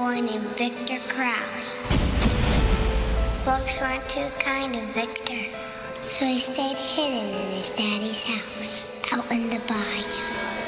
boy named Victor Crowley. Folks weren't too kind to Victor, so he stayed hidden in his daddy's house, out in the bayou.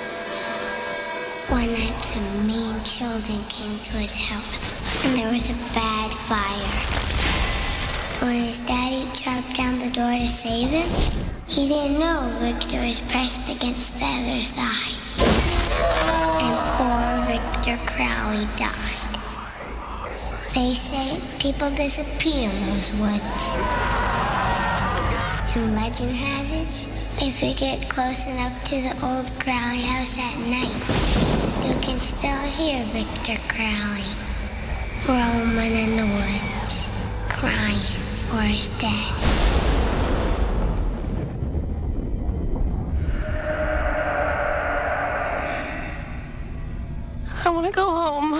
One night, some mean children came to his house, and there was a bad fire. When his daddy chopped down the door to save him, he didn't know Victor was pressed against the other side. And poor Victor Crowley died. They say people disappear in those woods. And legend has it, if you get close enough to the old Crowley house at night, you can still hear Victor Crowley roaming in the woods, crying for his daddy. I want to go home.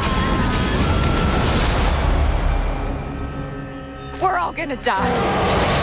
We're all gonna die.